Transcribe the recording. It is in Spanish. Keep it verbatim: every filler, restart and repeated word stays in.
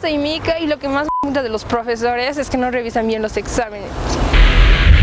soy Mika y lo que más me gusta de los profesores es que no revisan bien los exámenes.